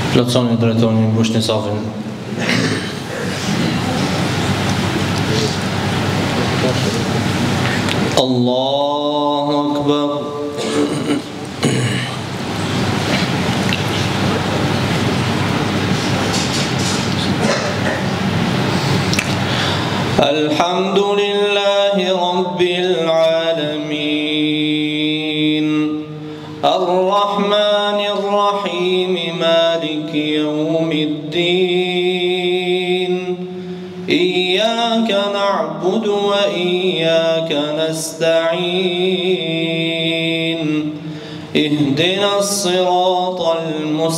Plotësoni drejtonin mbushni safin. Allahu Akbar. Alhamdulillahi Rabbil alamin. Ar-Rahmanir Rahim. Maliki yawmiddin. Iyyaka na'budu wa iyyaka nasta'in. Ihdina as-siratal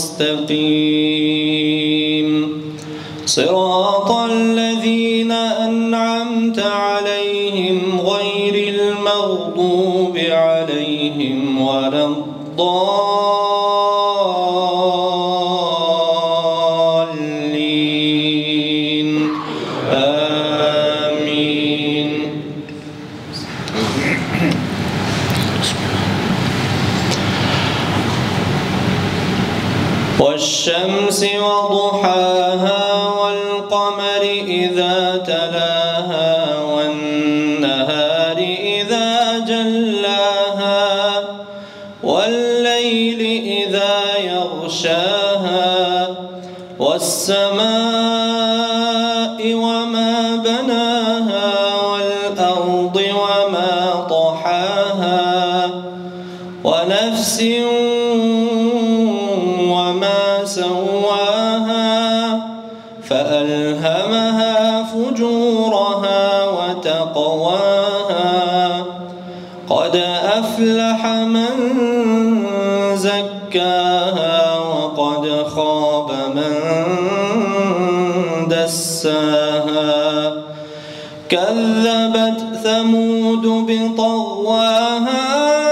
mustaqim. Siratal ladzina an'amta 'alayhim ghayril maghdubi 'alayhim waladdallin. Amin. والشمس وضحاها والقمر إذا تلاها والنهار إذا جلاها والليل إذا يغشاها والسماء وما بناها والأرض وما طحاها ونفس وما سواها فألهمها فجورها وتقواها قد أفلح من زكاها وقد خاب من دساها كذبت ثمود بطغواها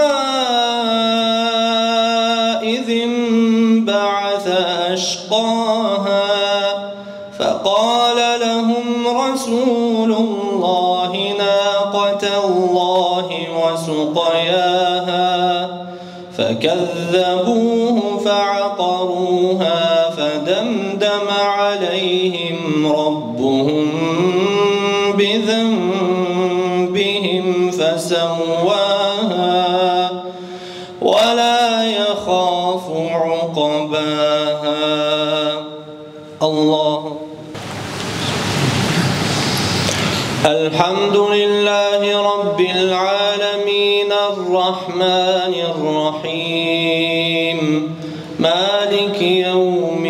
إذ انبعث أشقاها فقال لهم رسول الله ناقة الله وسقياها فكذبوه فعقروها فدمدم عليهم ربهم بذنبهم فسواها ولا يخاف عقباها. الله. الحمد لله رب العالمين الرحمن الرحيم مالك يوم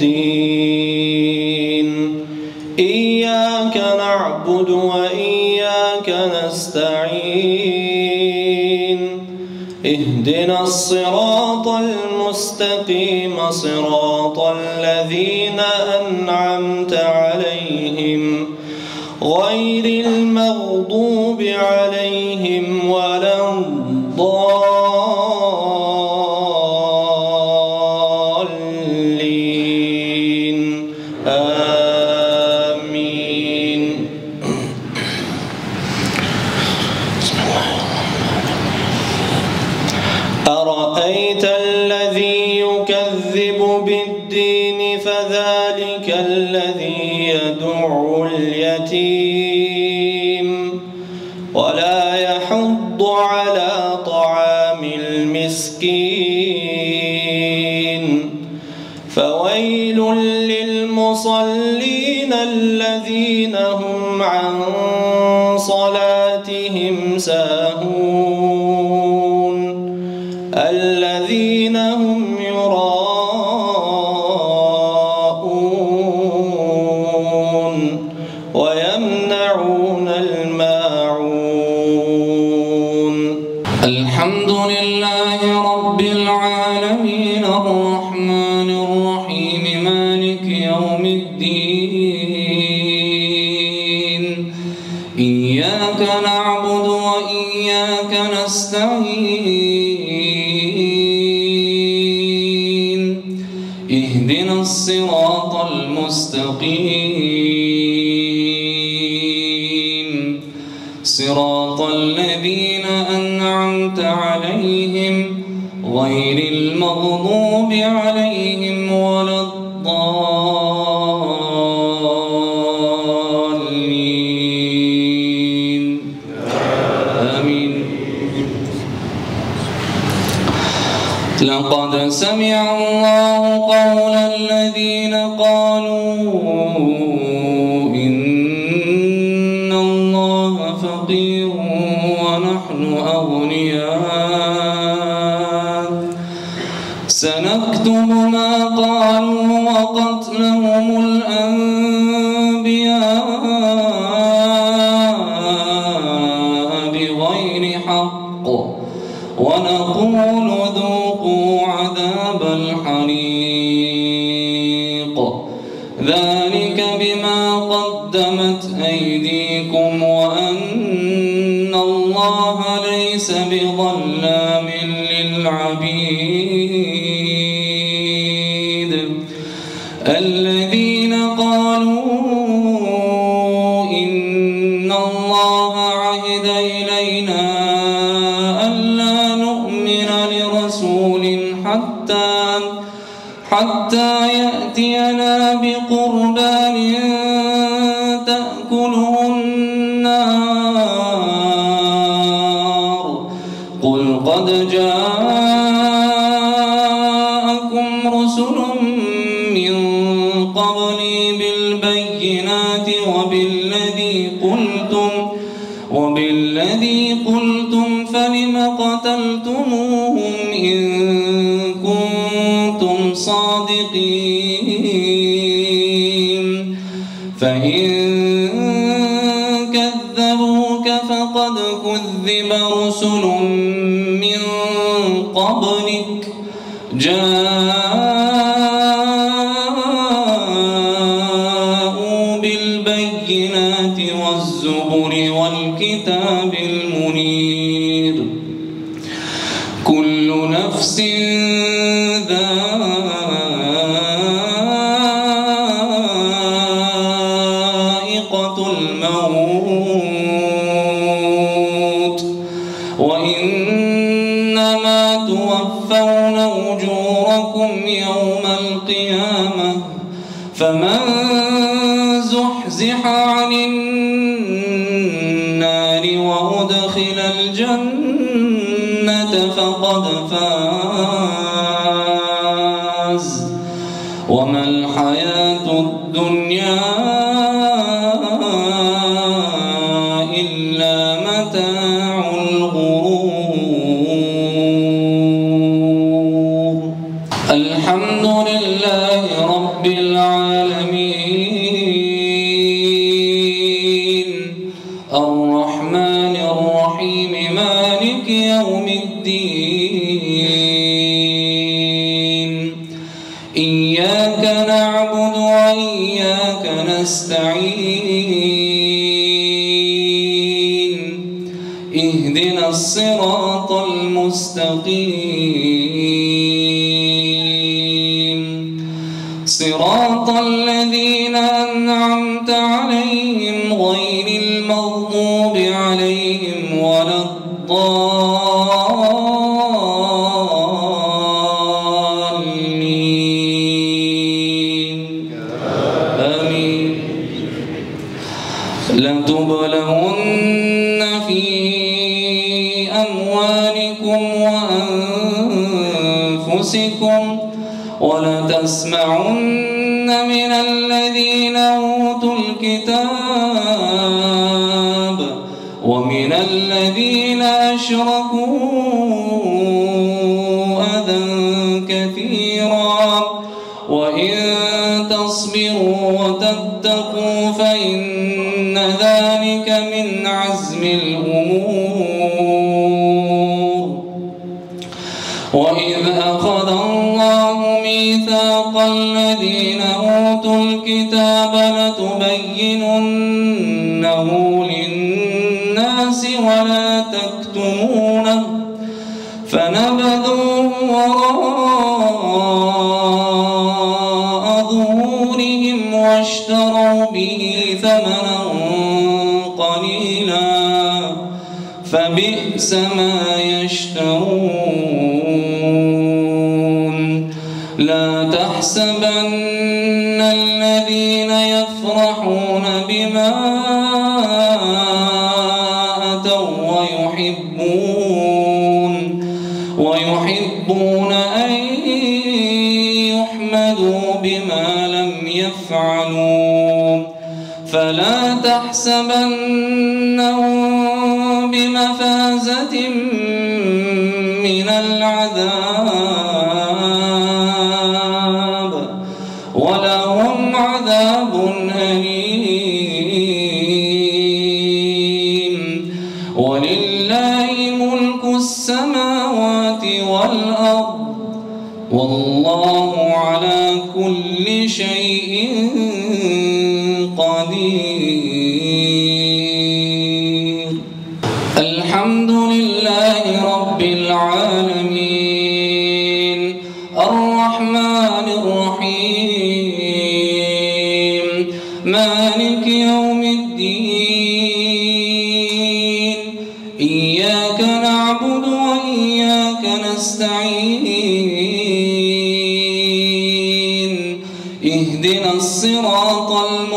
الدين إياك نعبد وإياك نستعين اهدنا الصراط المستقيم صراط الذين أنعمت عليهم غير المغضوب عليهم ولا الضالين. آمين. أرأيت الذي يكذب بالدين فذلك الذي يدعو اليتيم ولا يحض على طعام المسكين فويل للمصلين الذين هم عن صلاتهم ساهون الذين هم يراءون ويمنعون الماعون. الحمد لله رب العالمين الرحمن الرحيم مالك يوم الدين إياك نعبد وإياك نستعين اهدنا الصراط المستقيم صراط الذين أنعمت عليهم غير المغضوب عليهم ولا الضالين. الضالين آمين. لقد سمع الله قول الذين قالوا إن الله فقير ونحن أغنياء سنكتب ما قالوا وقتلهم الأنبياء بغير حق ونقول ذوقوا عذاب الحريق ذلك بما قدمت أيديكم وأن الله ليس بظلام للعبيد. الذين قالوا إن الله عهد إلينا ألا نؤمن لرسول حتى يأتينا بقربان تأكله النار قل قد جاءكم رسل من قبلي بالبينات وبالذي قلتم فلم قتلتموهم إن كنتم صادقين فإن كذبوك فقد كذب رسل من قبلك جاءوا بالبينات والزبر والكتاب المنير كل نفس ذائقة الموت وإنما توفون أجوركم يوم القيامة فمن زحزح عن النار وأدخل الجنة فقد فاز وما الحياة الدنيا إلا متاع الغرور. الحمد لله رب العالمين الرحمن الرحيم مالك يوم الدين إياك نعبد وإياك نستعين اهدنا الصراط المستقيم صراط الذين أنعمت عليهم غير المغضوب عليهم ولا الضالين آمين. لتبلغن في أموالكم وأنفسكم ولتسمعن من الذين أوتوا الكتاب ومن الذين أشركوا أذى كثيرا وإن تصبروا وتتقوا فإن ذلك من عزم الأمور. وإذ أخذ الله ميثاق الذين أوتوا الكتاب لتبيننه للناس ولا تكتمونه فنبذوه وراء ظهورهم واشتروا به ثمنا قليلا فبئس ما يشترون. لا تحسبن الذين يفرحون بما أتوا ويحبون أن يحمدوا بما لم يفعلوا فلا تحسبنهم بمفازة من العذاب ولهم عذاب أليم ولله ملك السماوات والأرض والله على كل شيء قدير. الحمد لله رب العالمين الرحمن الرحيم مالك يوم الدين إياك نعبد وإياك نستعين اهدنا الصراط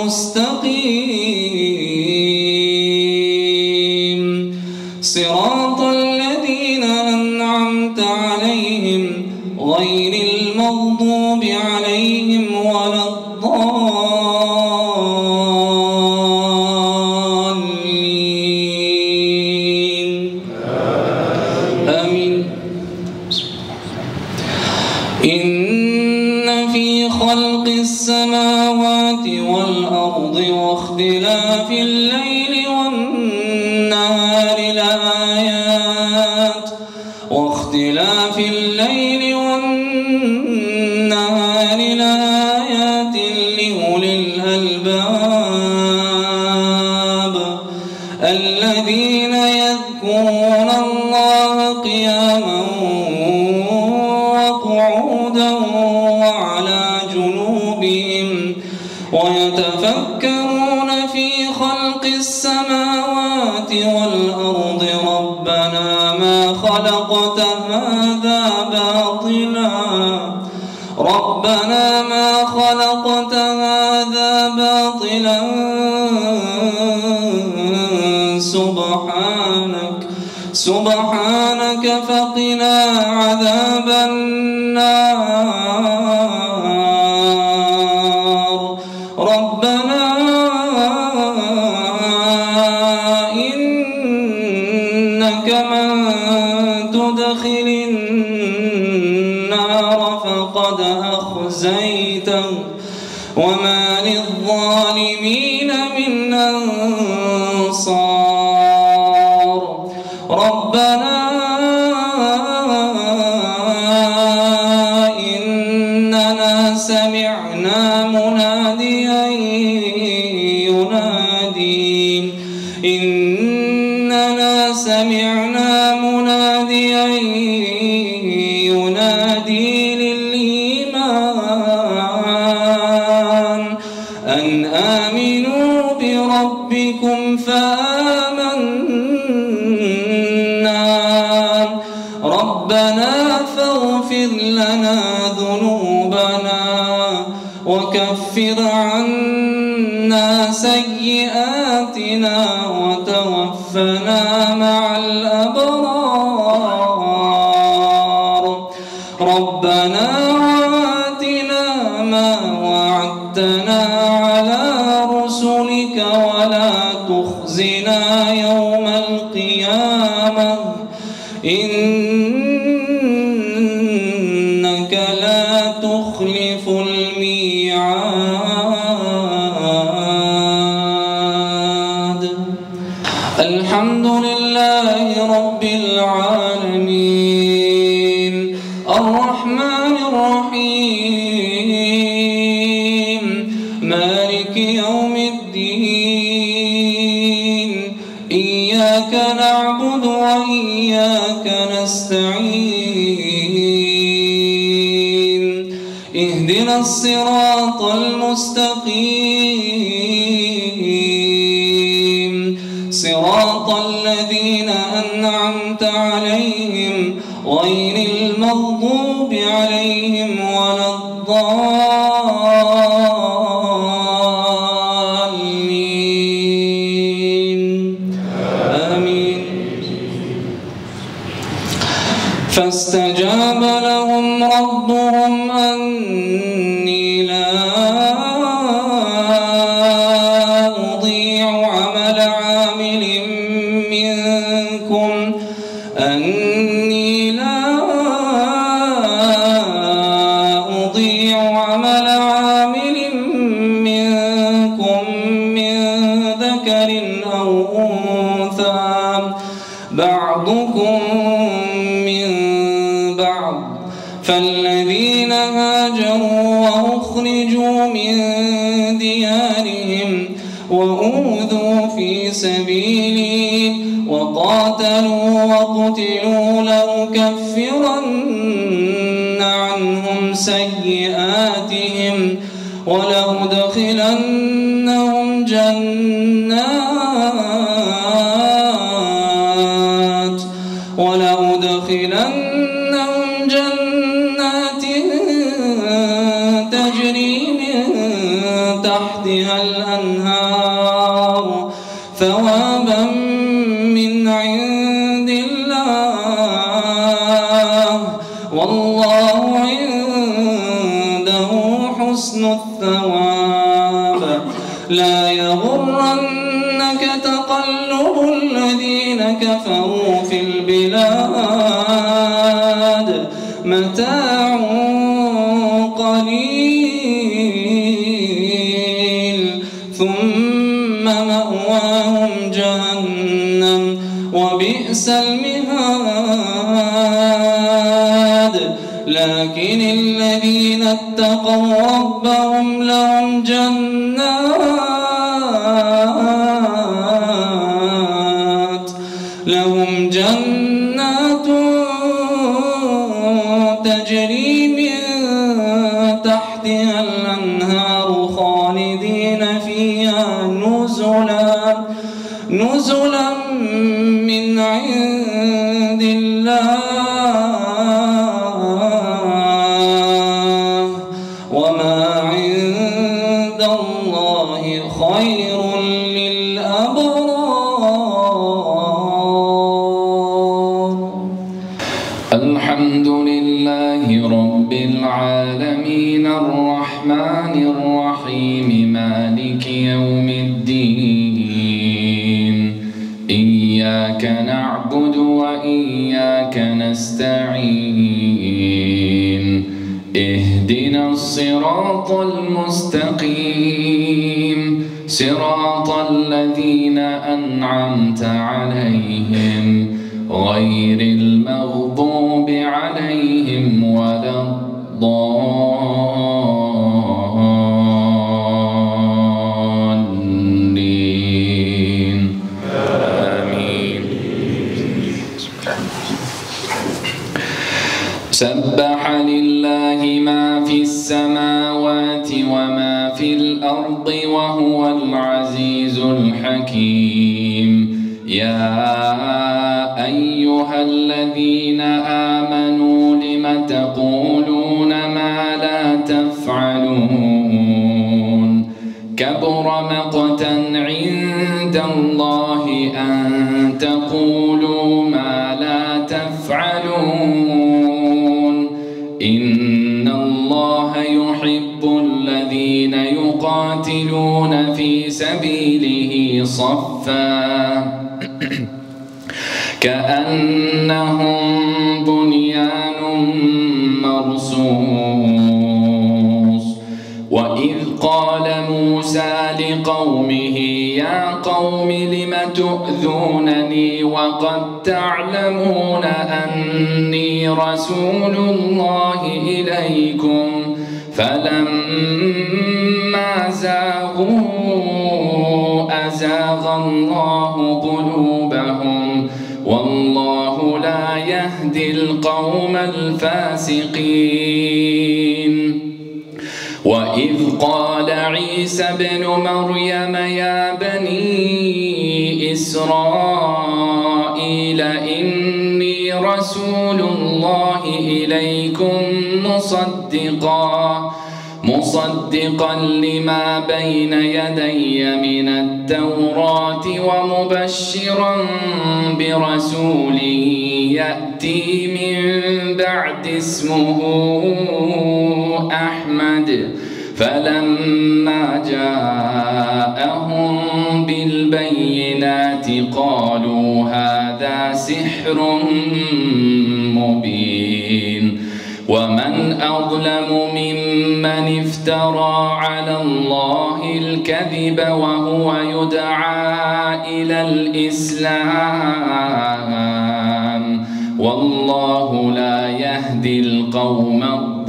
المستقيم صراط الذين أنعمت عليهم غير المغضوب عليهم ولا الضالين آمين. إن في خلق السماوات والأرض واختلاف الليل والنهار لآيات لأولي الألباب الذين يذكرون الله قياما وقعودا وعلى جنوبهم ويتفكرون في خلق السماوات والأرض ربنا ما خلقت هذا باطلا سبحانك فقنا عذاب النار ربنا إنك من تدخل النار فقد أخزيته وما للظالمين من أنصار ربنا إننا سمعنا مناديا ينادي للإيمان أن آمنوا بربكم فآمنا ربنا فاغفر لنا ذنوبنا وكفر عنا سيئاتنا وتوفنا مع الأبرار ربنا وآتنا ما وعدتنا على رسلك ولا تخزنا يوم القيامة إنك لا تخلف الميعاد. الحمد لله رب العالمين الرحمن الرحيم مالك يوم الدين إياك نعبد وإياك نستعين اهدنا الصراط المستقيم صراط الذين أنعمت عليهم غير المغضوب عليهم ولا الضالين آمين. فاستجاب لهم ربهم أني لا أضيع عمل عامل منكم من ذكر أو أنثى بعضكم من بعض فالذين هاجروا وأخرجوا من ديارهم وأوذوا في سبيلي وقاتلوا وقتلوا لأكفرن عنهم سيئاتهم ولأدخلنهم جنات تجري من تحتها الأنهار ثوابا من عند الله والله عنده حسن الثواب. لا يغرنك تقلب الذين كفروا في البلاد متاع قليل ثم مأواهم جهنم وبئس المهاد. لكن الذين اتقوا ربهم لهم جنات تجري من تحتها الأنهار خالدين فيها نزلا من عند الله وما عند الله خير للأبرار. الحمد لله رب العالمين الرحمن الرحيم مالك يوم الدين. إياك نعبد وإياك نستعين. اهدنا الصراط المستقيم صراط الذين أنعمت عليهم غير المغضوب عليهم ولا الضالين. آمين. سبح لله ما في السماوات وما في الأرض وهو العزيز الحكيم. يا أيها الذين آمنوا لم تقولون ما لا تفعلون كبر مقتا عند الله أن تقولوا ما لا تفعلون. إن الله يحب الذين يقاتلون في سبيله صفا كأنهم بنيان مرصوص. وإذ قال موسى لقومه يا قوم لم تؤذونني وقد تعلمون أني رسول الله إليكم فلما زاغوا أزاغ الله قلوبهم والله لا يهدي القوم الفاسقين. وإذ قال عيسى ابن مريم يا بني إسرائيل إني رسول الله إليكم مصدقا لما بين يدي من التوراة ومبشرا برسول يأتي من بعد اسمه أحمد فلما جاءهم بالبينات قالوا هذا سحر مبين ومن أظلم ممن افترى على الله الكذب وهو يدعى إلى الإسلام والله لا يهدي القوم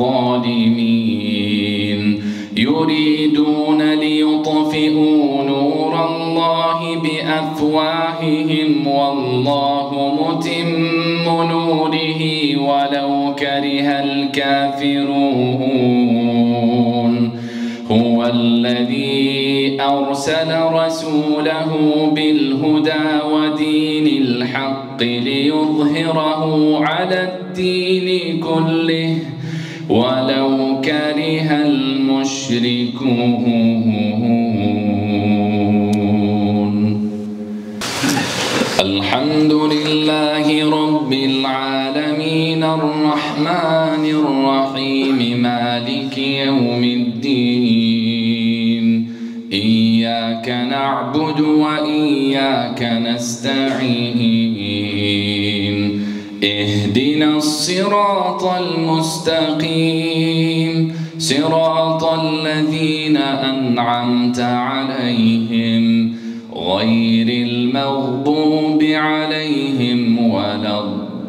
الظالمين يريدون ليطفئوا نور الله بأفواههم والله متم نوره ولو كره الكافرون هو الذي أرسل رسوله بالهدى ودين الحق ليظهره على الدين كله ولو كره المشركون. الحمد لله رب العالمين الرحمن الرحيم مالك يوم الدين إياك نعبد وإياك نستعين اهدنا الصراط المستقيم صراط الذين أنعمت عليهم غير المغضوب عليهم ولا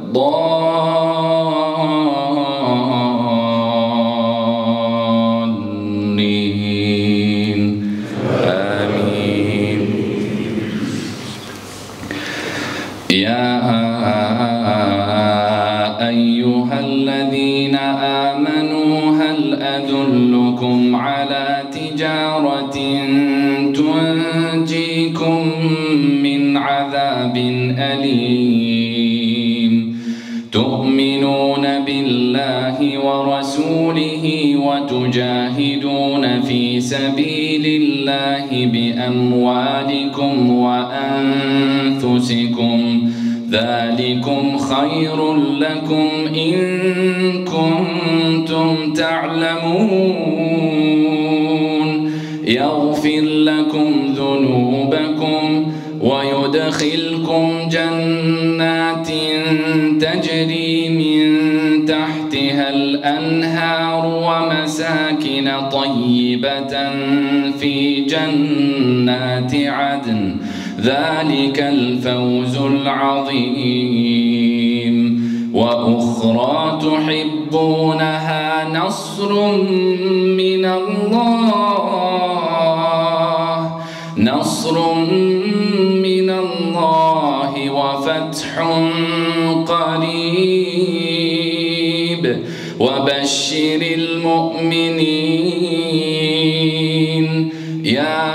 الضالين آمين. يا أيها الذين آمنوا هل أدلكم على تجارة تنجيكم من عذاب أليم تؤمنون بالله ورسوله وتجاهدون في سبيل الله بأموالكم وأنفسكم ذلكم خير لكم إن كنتم تعلمون يغفر لكم ذنوبكم ويدخلكم جنات تجري من تحتها الأنهار ومساكن طيبة في جنات عدن ذلك الفوز العظيم. وأخرى تحبونها نصر من الله وفتح قريب وبشر المؤمنين. يا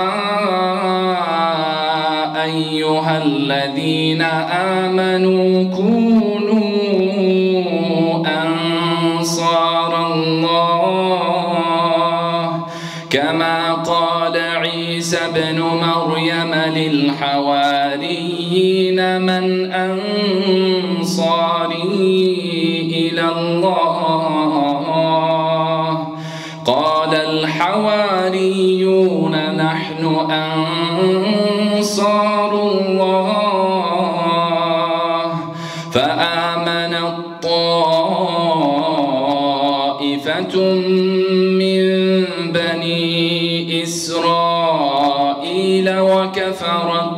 أيها الذين آمنوا كونوا أنصار الله كما قال عيسى ابن مريم للحواريين من أنصاري إلى الله قال الحواريون نحن أنصار الله فآمنت طائفة من بني إسرائيل وكفرت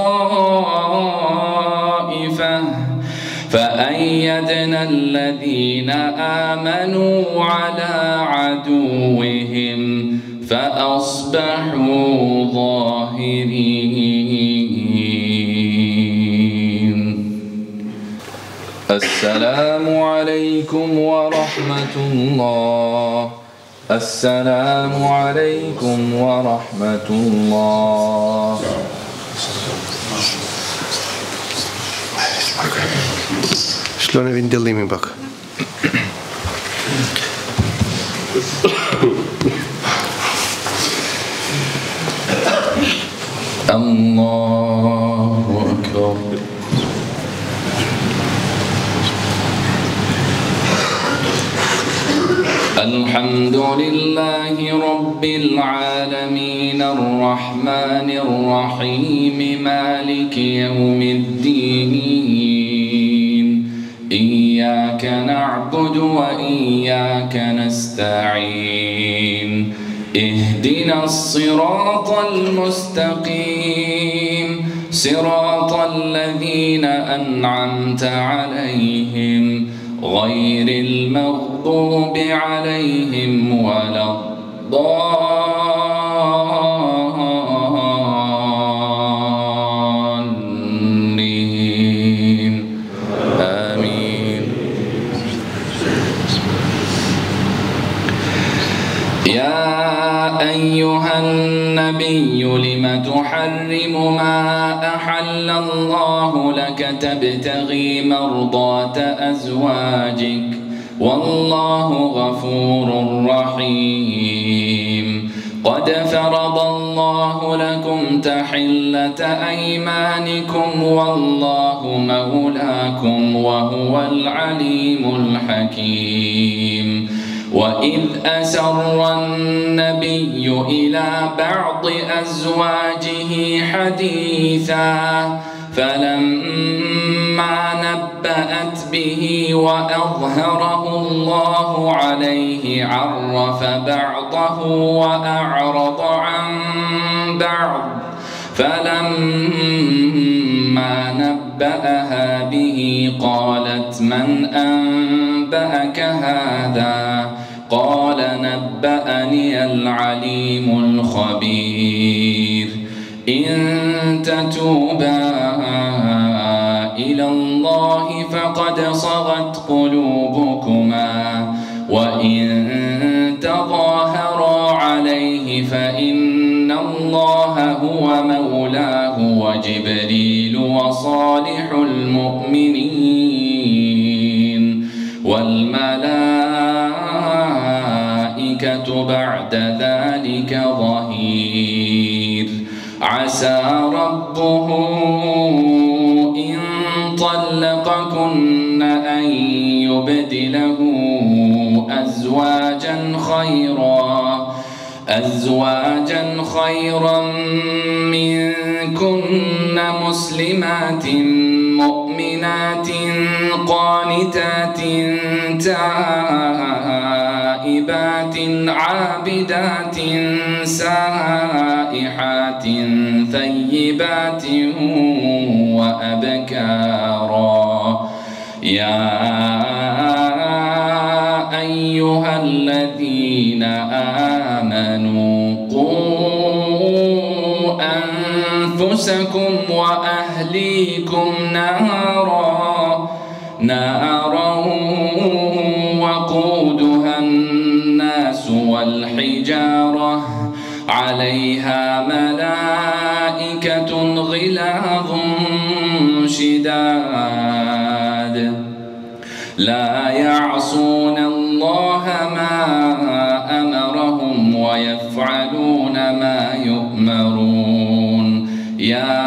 طائفة فأيدنا الذين آمنوا على عدوهم فأصبحوا ظاهرين. السلام عليكم ورحمة الله. السلام عليكم ورحمة الله. شلون نبي ندلي من بك؟ الله أكبر. الحمد لله رب العالمين الرحمن الرحيم مالك يوم الدين إياك نعبد وإياك نستعين اهدنا الصراط المستقيم صراط الذين أنعمت عليهم غير المغضوب عليهم ولا الضالين آمين. يا أيها النبي لم تحرم ما أحل الله لك تبتغي مرضات أزواجك والله غفور رحيم. قد فرض الله لكم تحلة أيمانكم والله مولاكم وهو العليم الحكيم. وإذ أسر النبي إلى بعض أزواجه حديثا فلما نبأت به وأظهره الله عليه عرف بعضه وأعرض عن بعض فلما نبأها به قالت من أنبأك هذا قال نبأني العليم الخبير. إن تتوبا إلى الله فقد صغت قلوبكما وإن تظاهرا عليه فإن الله هو مولاه وجبريل وصالح المؤمنين والملائكة بعد ذلك ظهير. عسى ربه إن طلقكن أن يبدله أزواجا خيرا منكن مسلمات مؤمنات قانتات تائبات عابدات سائحات ثيبات وأبكارا. يا أيها الذين آمنوا قوا أنفسكم وأهليكم نارا وقودها الناس والحجارة عليها ملائكة غلاظ شداد لا يعصون الله ما أمرهم ويفعلون ما يؤمرون. يا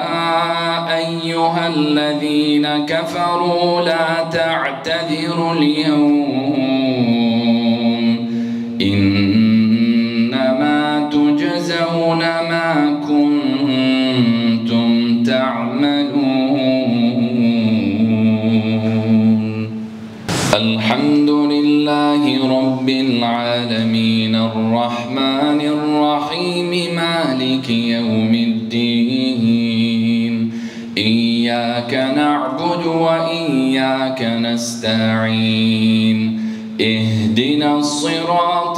أيها الذين كفروا لا تعتذروا اليوم إنما تجزون ما كنتم تعملون. الحمد لله رب العالمين الرحمن الرحيم مالك يوم الدين إياك نعبد وإياك نستعين اهدنا الصراط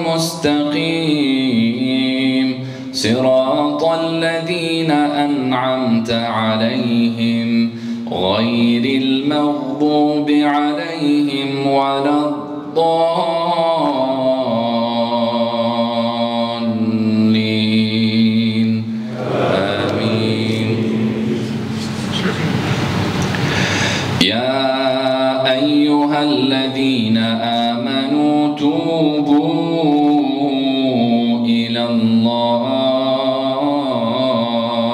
المستقيم صراط الذين أنعمت عليهم غير المغضوب عليهم ولا الضالين آمين. يا أيها الذين آمنوا توبوا إلى الله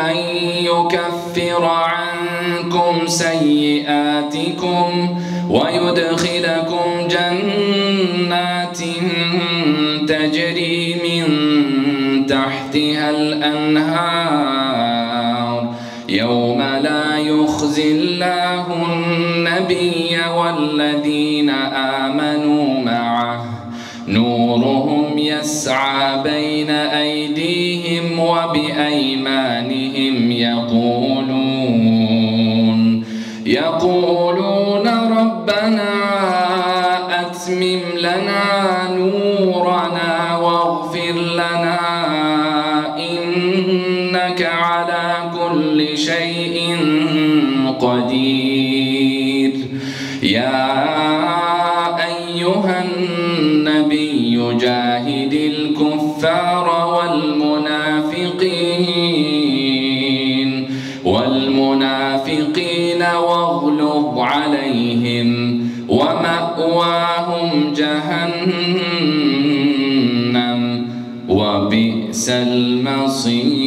أن يكفر عنكم سيئاتكم ويدخلكم جنات تجري من تحتها الأنهار يوم لا يخزي الله النبي والذين آمنوا معه نورهم يسعى بين أيديهم وبأيمانهم يقولون ربنا أتمم لنا نورنا واغفر لنا إنك على كل شيء قدير. يا أيها النبي جاهد الكفار والمنافقين واغلظ عليهم ومأواهم جهنم وبئس المصير.